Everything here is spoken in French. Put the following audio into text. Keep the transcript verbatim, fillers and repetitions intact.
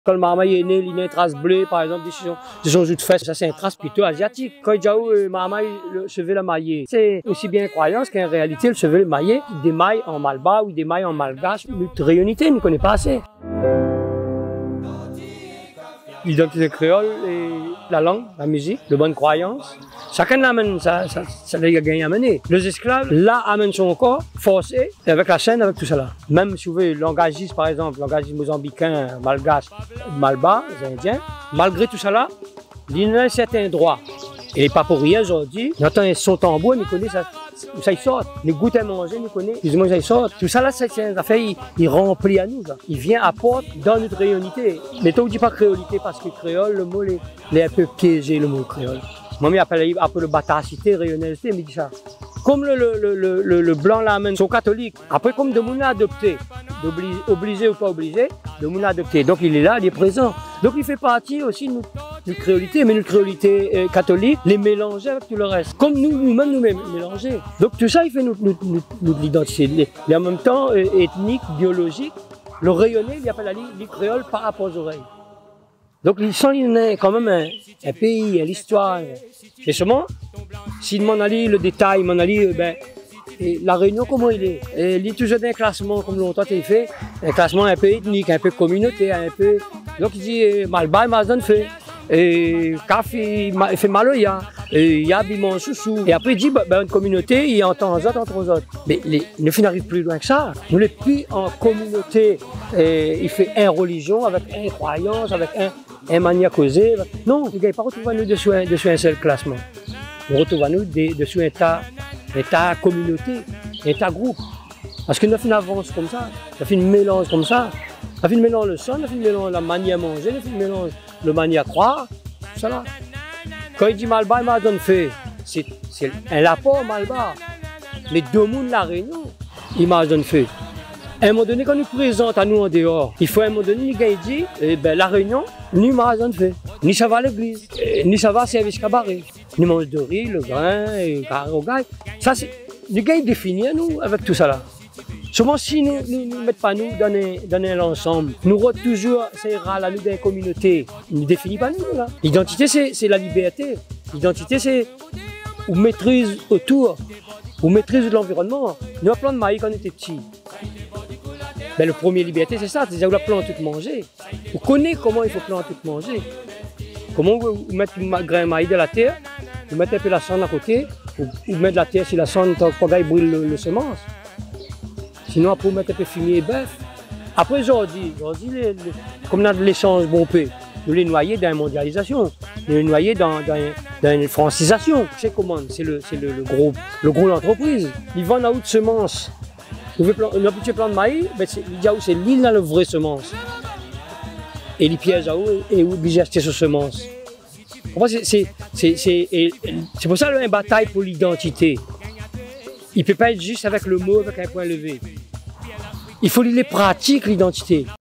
Quand le marmaille est né, il a une trace bleue, par exemple, de son, de son jus de fesse. Ça, c'est une trace plutôt asiatique. Quand il y a le marmaille, le chevet maillé, c'est aussi bien une croyance qu'en réalité, le chevet maillé, il démaille en malbas ou il démaille en malgache. Notre rayonnité, on ne connaît pas assez. L'identité créole et la langue, la musique, de bonnes croyances. Chacun l'amène, ça, ça, ça les a gagné à mener. Les esclaves, là, amènent son corps, forcé, avec la chaîne, avec tout cela. Même si vous voulez, langagistes, par exemple, langagistes mozambicains, malgaches, malbas, les Indiens, malgré tout cela, il a un certain droit. Et pas pour rien aujourd'hui, il entend son tambour, il connaît ça, ça il sort. Il goûte à manger, il connaît, plus ou moins ça il sort. Tout ça là, c'est une affaire, il, il remplit à nous. Ça. Il vient apporter dans notre rayonnité. Mais toi, on ne dit pas créolité parce que créole, le mot, il est un peu piégé, le mot créole. Moi, il appelle un peu le batacité, rayonnalité, mais il dit ça. Comme le, le, le, le, le blanc l'amène, sont catholiques. Après, comme de monde adopté, obligé ou pas obligé, de monde adopté. Donc il est là, il est présent. Donc il fait partie aussi de notre, notre créolité, mais notre créolité euh, catholique, les mélanger avec tout le reste. Comme nous, nous-mêmes, nous-mêmes mélanger. Donc tout ça, il fait notre, notre, notre, notre identité. Et en même temps, euh, ethnique, biologique, le rayonner, il appelle la ligne créole par rapport aux oreilles. Donc ils sont quand même un, un pays, l'histoire. Et seulement, s'il m'en allie le détail, m'en allie, ben, et la Réunion, comment il est? Et il est toujours un classement, comme longtemps il fait, un classement un peu ethnique, un peu communautaire, un peu. Donc il dit Malba, Mazan fait, et Café, il fait Maloya, et Yab, il mange chouchou. Et après il dit, ben, une communauté, il entend aux autres, entre aux autres. Mais les, les filles n'arrivent plus loin que ça. Nous les plus en communauté, et il fait une religion, avec une croyance, avec un. Un mania causé. Non, les gars, ne pas retrouver nous dessus un, dessus un seul classement. On retrouve nous de, dessus un tas, un tas communauté, un tas groupe. Parce que nous avons une avance comme ça, nous avons une mélange comme ça. Nous avons une mélange le sang, nous avons une mélange la manière à manger, nous avons une mélange le manière à croire, tout ça là. Quand il dit Malba, il m'a donné fait, c'est un rapport Malba. Mais deux mondes la Réunion, il m'a donné fait. À un moment donné, quand nous présente à nous en dehors, il faut à un moment donné, les gars disent, eh ben, la Réunion, ni magasin de fait, ni ça va à l'église, ni ça va à service cabaret, ni mange de riz, le grain, et carré au gars. Ça, c'est, les gars, ils définissent à nous avec tout ça là. Souvent, si nous ne mettons pas nous dans un, dans un ensemble, nous retrouvons toujours, c'est rare, là, nous, dans une communauté, ils ne définissent pas nous là. L'identité, c'est la liberté. L'identité, c'est, on maîtrise autour, on maîtrise l'environnement. Nous, à plan de maïs quand on était petits. Ben, le premier liberté, c'est ça, c'est déjà où la plante tout manger. Vous connaissez comment il faut planter tout manger. Comment vous mettez un grain de maïs de la terre, vous mettez un peu la cendre à côté, vous, vous mettez de la terre sur la cendre quand il brûle le, le semence. Sinon, après, vous mettez un peu de fumier et bœuf. Après, aujourd'hui, aujourd'hui les, les, comme on a de l'échange bon peu, nous les noyer dans la mondialisation, nous les noyer dans, dans, dans une francisation. C'est comment? C'est le, le, le gros le gros l'entreprise. Ils vendent à haute semence. Un petit plant de maïs, c'est l'île dans la vraie semence. Et les pièges à eau est obligé d'acheter cette semence. C'est pour ça qu'il y a une bataille pour l'identité. Il ne peut pas être juste avec le mot, avec un point levé. Il faut les pratiques, l'identité.